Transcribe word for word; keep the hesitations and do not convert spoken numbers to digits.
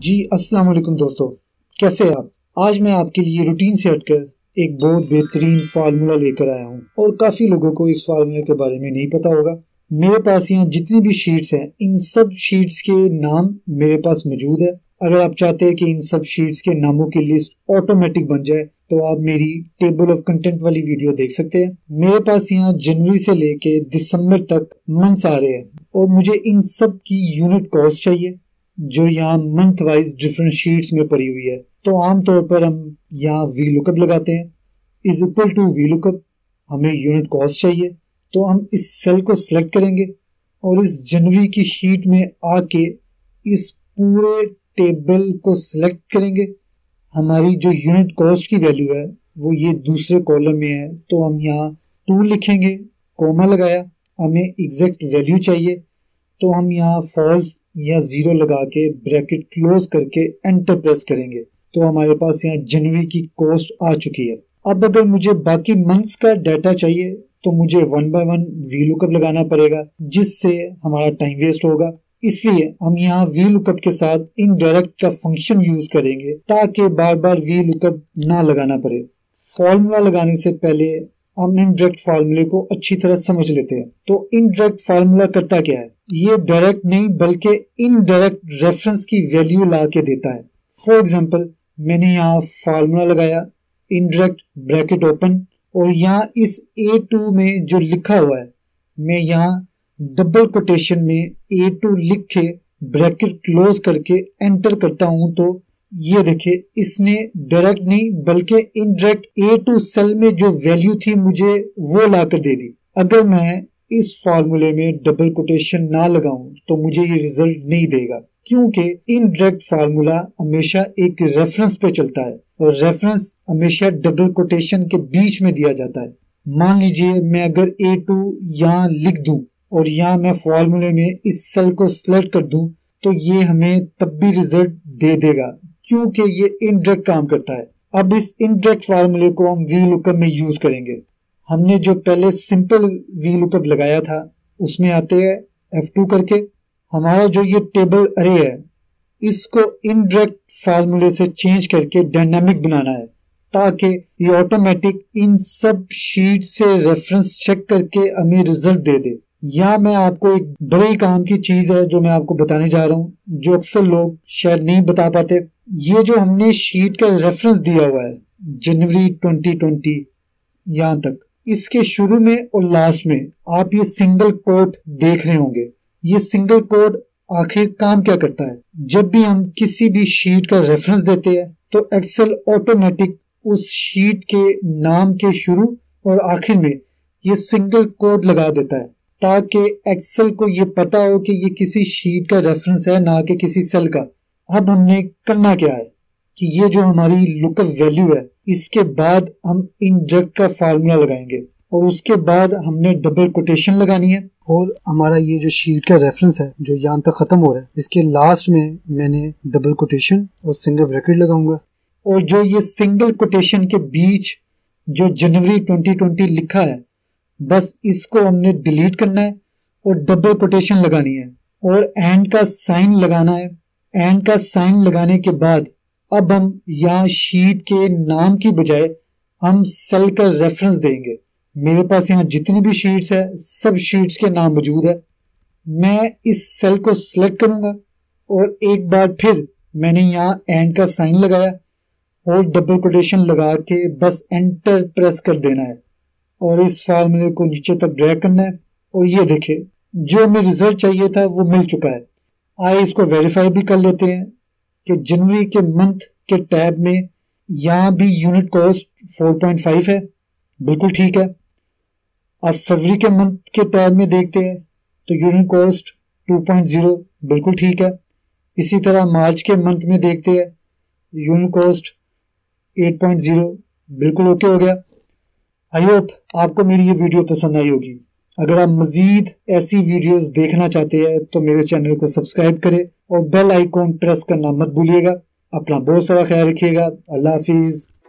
जी अस्सलाम वालेकुम दोस्तों, कैसे आप। आज मैं आपके लिए रूटीन से हटकर एक बहुत बेहतरीन फार्मूला लेकर आया हूँ और काफ़ी लोगों को इस फार्मूले के बारे में नहीं पता होगा। मेरे पास यहाँ जितनी भी शीट्स हैं, इन सब शीट्स के नाम मेरे पास मौजूद है। अगर आप चाहते हैं कि इन सब शीट्स के नामों की लिस्ट ऑटोमेटिक बन जाए तो आप मेरी टेबल ऑफ कंटेंट वाली वीडियो देख सकते हैं। मेरे पास यहाँ जनवरी से लेके दिसंबर तक मंथ्स आ रहे हैं और मुझे इन सब की यूनिट कॉस्ट चाहिए जो यहाँ मंथ वाइज डिफरेंट शीट्स में पड़ी हुई है। तो आमतौर पर हम यहाँ वी लुकअप लगाते हैं, is equal to V lookup. हमें यूनिट कॉस्ट चाहिए तो हम इस सेल को सिलेक्ट करेंगे और इस जनवरी की शीट में आके इस पूरे टेबल को सिलेक्ट करेंगे। हमारी जो यूनिट कॉस्ट की वैल्यू है वो ये दूसरे कॉलम में है, तो हम यहाँ टू लिखेंगे, कोमा लगाया। हमें एग्जैक्ट वैल्यू चाहिए तो हम यहाँ फॉल्स या जीरो लगा के ब्रैकेट क्लोज करके एंटर प्रेस करेंगे। तो हमारे पास यहाँ जनवरी की कॉस्ट आ चुकी है। अब अगर मुझे बाकी मंथ्स का डाटा चाहिए तो मुझे one by one V lookup लगाना पड़ेगा, जिससे हमारा टाइम वेस्ट होगा। इसलिए हम यहाँ वी लुकअप के साथ इनडायरेक्ट का फंक्शन यूज करेंगे ताकि बार बार वी लुकअप ना लगाना पड़े। फॉर्मूला लगाने से पहले हम इनडायरेक्ट फार्मूले को अच्छी तरह समझ लेते हैं। तो इनडायरेक्ट फार्मूला करता क्या है? ये डायरेक्ट नहीं बल्कि इनडायरेक्ट रेफरेंस की वैल्यू ला के देता है। फॉर एग्जांपल, मैंने यहाँ फार्मूला लगाया, इनडायरेक्ट ब्रैकेट ओपन, और यहाँ इस ए टू में जो लिखा हुआ है मैं यहाँ डबल कोटेशन में ए टू लिख के ब्रैकेट क्लोज करके एंटर करता हूँ। तो ये देखिए, इसने डायरेक्ट नहीं बल्कि इनडायरेक्ट ए टू सेल में जो वैल्यू थी मुझे वो लाकर दे दी। अगर मैं इस फार्मूले में डबल कोटेशन ना लगाऊं तो मुझे ये रिजल्ट नहीं देगा, क्योंकि इनडायरेक्ट फार्मूला हमेशा एक रेफरेंस पे चलता है और रेफरेंस हमेशा डबल कोटेशन के बीच में दिया जाता है। मान लीजिए मैं अगर ए टू यहाँ लिख दूं और यहाँ मैं फार्मूले में इस सेल को सिलेक्ट कर दूं तो ये हमें तब भी रिजल्ट दे देगा, क्योंकि ये इनडायरेक्ट काम करता है। अब इस इनडायरेक्ट फार्मूले को हम वी लुकअप में यूज करेंगे। हमने जो पहले सिंपल वी लुकअप लगाया था उसमें आते हैं एफ टू करके। हमारा जो ये टेबल अरे है इसको इनडायरेक्ट फार्मूले से चेंज करके डायनामिक बनाना है ताकि ये ऑटोमेटिक इन सब शीट से रेफरेंस चेक करके हमें रिजल्ट दे दे। यहाँ मैं आपको एक बड़े काम की चीज है जो मैं आपको बताने जा रहा हूँ, जो अक्सर लोग शायद नहीं बता पाते। ये जो हमने शीट का रेफरेंस दिया हुआ है जनवरी ट्वेंटी ट्वेंटी यहाँ तक, इसके शुरू में और लास्ट में आप ये सिंगल कोट देख रहे होंगे। ये सिंगल कोट आखिर काम क्या करता है? जब भी हम किसी भी शीट का रेफरेंस देते हैं तो एक्सेल ऑटोमेटिक उस शीट के नाम के शुरू और आखिर में ये सिंगल कोड लगा देता है ताकि एक्सेल को ये पता हो कि ये किसी शीट का रेफरेंस है, ना कि किसी सेल का। अब हमने करना क्या है कि ये जो हमारी लुकअप वैल्यू है इसके बाद हम इनडायरेक्ट का फार्मूला लगाएंगे और उसके बाद हमने डबल कोटेशन लगानी है। और हमारा ये जो शीट का रेफरेंस है जो यहाँ तक खत्म हो रहा है, इसके लास्ट में मैंने डबल कोटेशन और सिंगल ब्रैकेट लगाऊंगा। और जो ये सिंगल कोटेशन के बीच जो जनवरी ट्वेंटी ट्वेंटी लिखा है, बस इसको हमने डिलीट करना है और डबल कोटेशन लगानी है और एंड का साइन लगाना है। एंड का साइन लगाने के बाद अब हम यहाँ शीट के नाम की बजाय हम सेल का रेफरेंस देंगे। मेरे पास यहाँ जितनी भी शीट्स है सब शीट्स के नाम मौजूद है। मैं इस सेल को सिलेक्ट करूंगा और एक बार फिर मैंने यहाँ एंड का साइन लगाया और डबल कोटेशन लगा के बस एंटर प्रेस कर देना है और इस फार्मूले को नीचे तक ड्रैग करना है। और ये देखिए, जो हमें रिजल्ट चाहिए था वो मिल चुका है। आइए इसको वेरीफाई भी कर लेते हैं कि जनवरी के मंथ के टैब में यहाँ भी unit cost four point five है, बिल्कुल ठीक है। अब फरवरी के मंथ के टैब में देखते हैं तो unit cost two point zero, बिल्कुल ठीक है। इसी तरह मार्च के मंथ में देखते हैं, unit cost eight point zero, बिल्कुल ओके हो गया। आई होप आपको मेरी ये वीडियो पसंद आई होगी। अगर आप मजीद ऐसी वीडियोस देखना चाहते हैं तो मेरे चैनल को सब्सक्राइब करें और बेल आइकॉन प्रेस करना मत भूलिएगा। अपना बहुत सारा ख्याल रखिएगा। अल्लाह हाफिज।